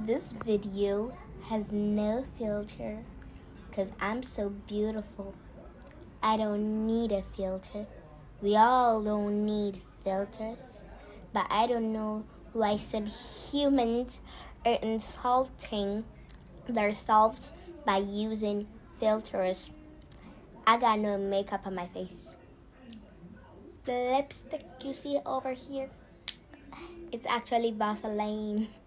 This video has no filter because I'm so beautiful. I don't need a filter. We all don't need filters. But I don't know why some humans are insulting themselves by using filters. I got no makeup on my face. The lipstick you see over here, it's actually Vaseline.